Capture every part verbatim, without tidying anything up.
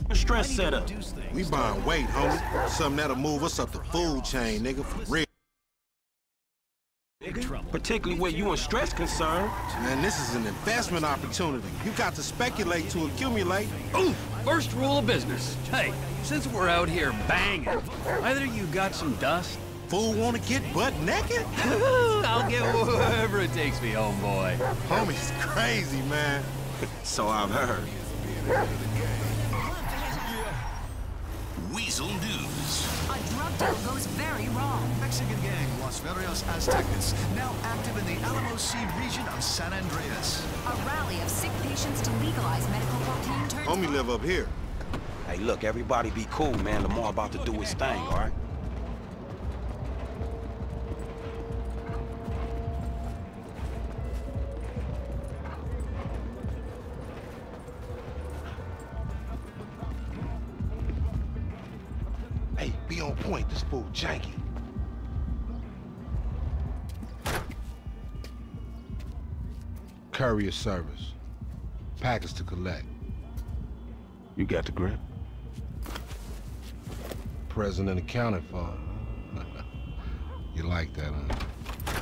Stress setup. We buying weight, homie. Something that'll move us up the food chain, nigga, for real. Particularly where you and Stress concerned. Man, this is an investment opportunity. You got to speculate to accumulate. Ooh, first rule of business. Hey, since we're out here banging, either you got some dust? Fool wanna get butt naked? I'll get wherever it takes me, homeboy. Homie's crazy, man. So I've heard. Weasel News. A drug deal goes very wrong. Mexican gang Los Verios Aztecas, now active in the Alamo Sea region of San Andreas. A rally of sick patients to legalize medical cocaine turns... Homie live up here. Hey, look, everybody be cool, man. Lamar about to do his thing, all right? Hey, be on point. This fool janky. Courier service. Package to collect. You got the grip? Present and accounted for. You like that, huh?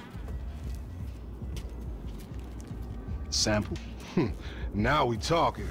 Sample? Now we talking.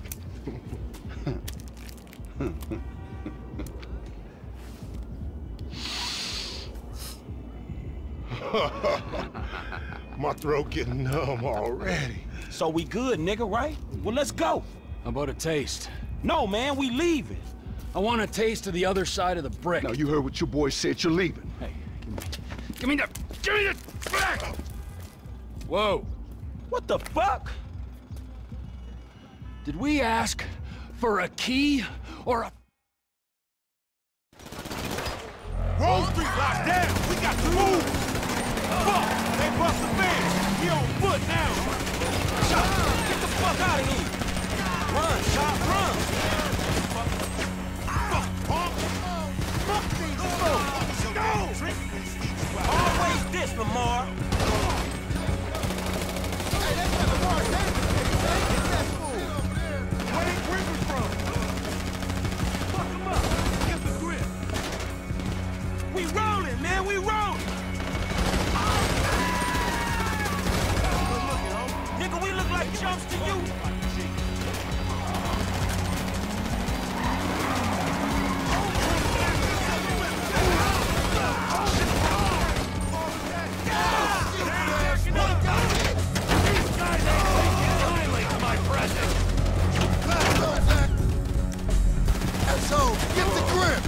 My throat getting numb already. So we good, nigga, right? Well, let's go. How about a taste? No, man, we leaving. I want a taste of the other side of the brick. Now, you heard what your boy said. You're leaving. Hey, give me the... Give me the... back! Whoa. What the fuck? Did we ask for a key or a... Wall Street locked down. We got to move. Fuck! They bust the van. We on foot now. Chop, get the fuck out of here. Run, Chop, run. Fuck, punk. Fuck these folks. Go! Always this, Lamar. Hey, that's not the bar. Get that fool. Where they creeping from? Fuck him up. Get the grip. We rolling, man, we rolling. Nigga, we look like chumps to you. These guys ain't taking kindly to my presence. Asshole, get the grip.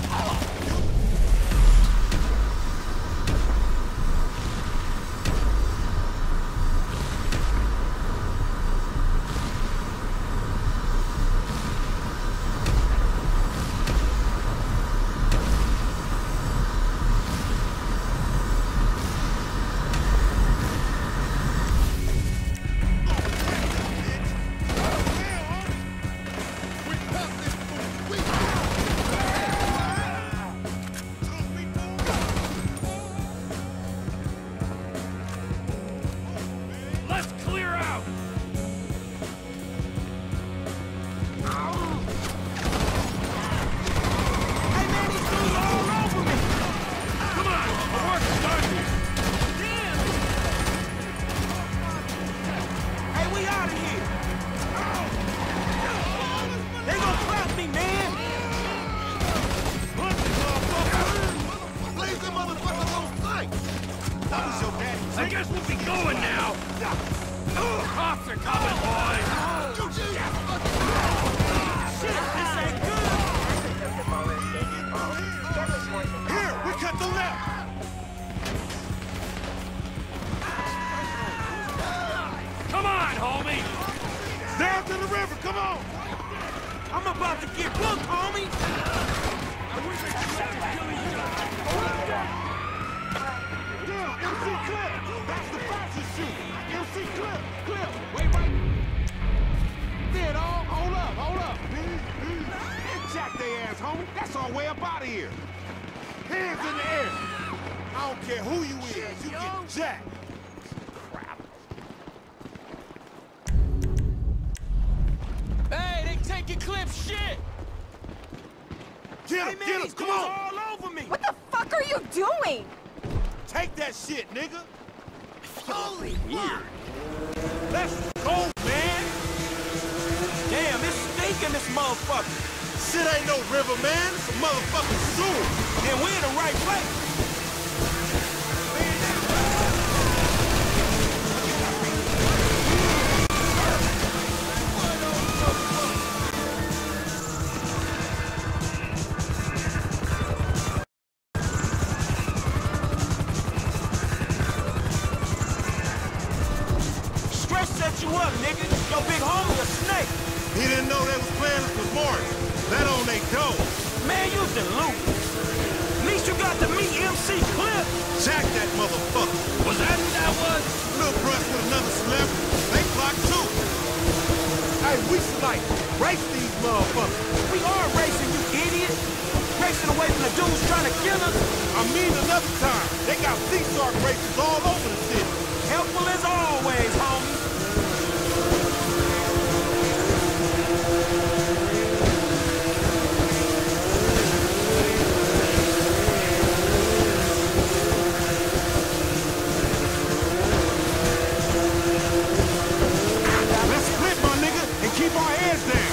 Let's clear out! Hey, man, these dudes are all over me. Come on, the work is done here. Damn. Hey, we out of here. They gonna clap me, man. Blaze them motherfuckers on sight. That was your daddy. I guess we'll be going now. Cops are coming, boys. Shit, this ain't good. Here, we cut the left. Come on, homie. Down to the river, come on. I'm about to get booked, homie. Damn, M C Clip. That's the fastest shoot. M C Clip, Clip. Wait, wait. There, dog. Hold up, hold up. Jack they ass, homie. That's our way up out of here. Hands in the air. I don't care who you is. You get jacked. Hey, they take fucking clip shit! Get Hey him, man, get him, these come dudes on! are all over me! What the fuck are you doing? Take that shit, nigga! Holy weird! Let's go, man! Damn, it's stinking this motherfucker! Shit ain't no river, man. It's a motherfucking sewer. And we're in the right place! Set you up, nigga. Your big homie a snake. He didn't know they was playing us with Morris. That on they dough. Man, you deluded. At least you got to meet M C Clip. Jack that motherfucker. Was that who that was? Little brush with another celebrity. They clocked too. Hey, we should like race these motherfuckers. We are racing, you idiot. Racing away from the dudes trying to kill us. I mean another time. They got Sea Shark races all over the city. Helpful as always, homie. Let's split, my nigga, and keep our heads down.